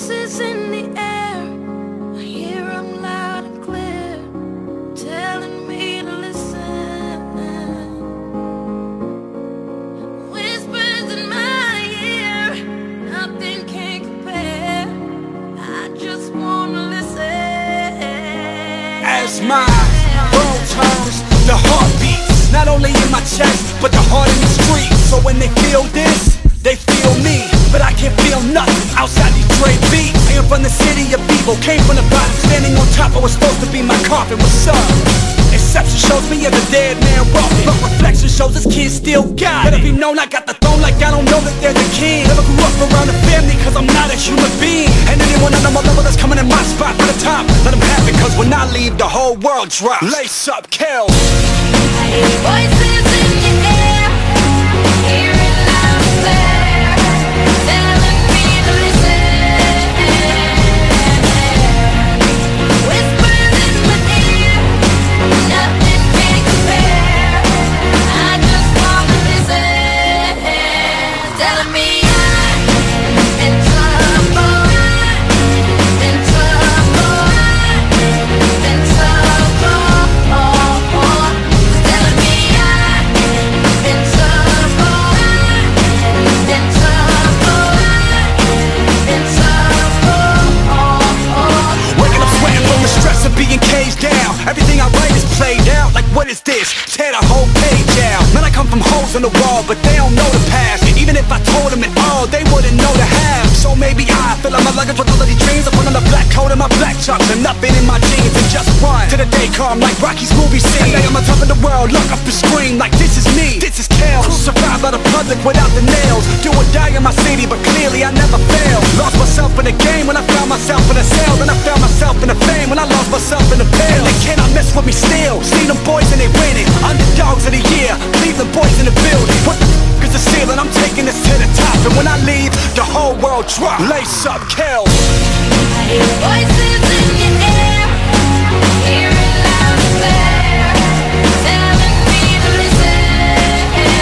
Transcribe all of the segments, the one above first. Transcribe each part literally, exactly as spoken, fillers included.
voices in the air, I hear them loud and clear, telling me to listen. Whispers in my ear, nothing can compare. I just wanna listen. As my world turns, the heart beats, not only in my chest, but the heart in the street. So when they feel this, they feel me, but I can't feel nothing outside these Dre beats. I am from the city of evil, came from the bottom, standing on top. I was supposed to be my coffin. What's up? Exception shows me as a dead man walking, but reflection shows this kid still got it. Let it be known I got the throne like I don't know that there's a king. Never grew up around a family cause I'm not a human being. And anyone on my level that's coming in my spot for the top, let them have it, cause when I leave the whole world drops. Lace up, kill. I hear voices in the air, hear it loud and clear, telling me to listen. Whispers in my ear, nothing can compare. I just wanna listen. Telling me I'm in trouble, in trouble, in trouble. Telling me I'm in trouble, in trouble, in trouble. Waking up sweating from the stress of being caged down. Everything I write is played out. Like what is this? Tear the whole page out. Man, I come from holes in the wall, but they don't know the past. Even if I told them it all, they wouldn't know the half. So maybe I fill up my luggage with all of these dreams. I put on a black coat and my black chucks and nothing in my jeans and just run to the day come like Rocky's movie scene. And I'm on top of the world, look up and scream like this is me, this is Kel. Survive by the public without the nails. Do or die in my city, but clearly I never fail. Lost myself in the game when I found myself in a cell. Then I found myself in the fame when I lost myself in the pill. And they cannot mess with me still. See them boys and they winning. Underdogs of the year, Cleveland boys in the building. What the f is the ceiling? I'm taking this to the top. And when I leave, the whole world drop. Lace up, Kel. I hear voices in the air, hear it loud and clear, telling me to listen.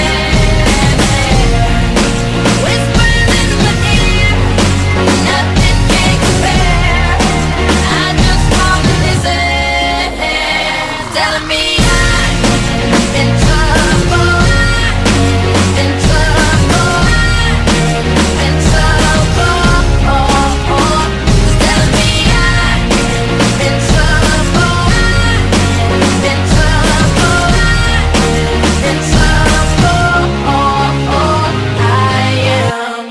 Whispers in my ear, nothing can compare. I just wanna listen. Telling me I'm in trouble, in trouble, in trouble. Telling me I'm in trouble, in trouble, in trouble. I am.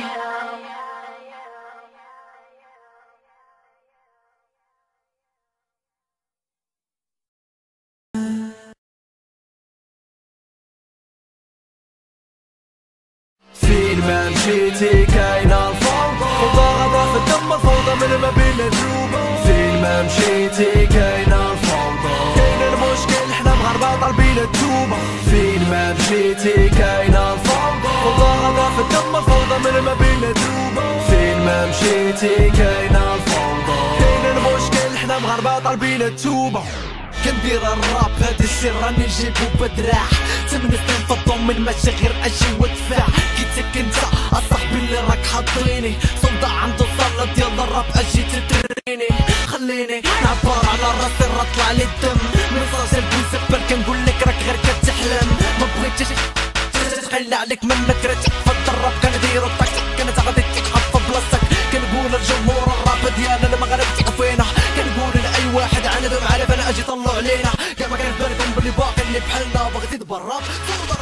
فين ما مشيتي كاينة الفوضى، فوضى غدا في الدم، الفوضى من ما بين الجوبة. فين ما مشيتي كاينة الفوضى، كاين المشكل حنا مغاربة طالبين التوبة. فين ما مشيتي كاينة الفوضى، فوضى غدا في الدم، الفوضى من ما بين الجوبة. فين ما مشيتي كاينة الفوضى، كاين المشكل حنا مغاربة طالبين التوبة. كندير الراب هاد الشي راني نجيبو بدراح، ثمن سنين في الضمن ماشي غير اجي ودفاع. كيتك انت اصاحبي اللي راك حاطيني، صودا عنده صالة ديال الراب اجي تدريني. خليني نعبر على راسي راه طلع لي الدم، ميساج البوزبر كنقولك راك غير كتحلم. ما بغيتيش تخلى عليك منك رجع فد الراب كنديرو طاك، كانت غادي تحط في بلاصتك. كنقول الجمهور الراب ديالنا المغرب تعفينا، كنقول لاي واحد عندهم عارف انا اجي طلعوا علينا. كاع ما كان في بالكم بلي باقي اللي بحالنا باغي تدبر الراب.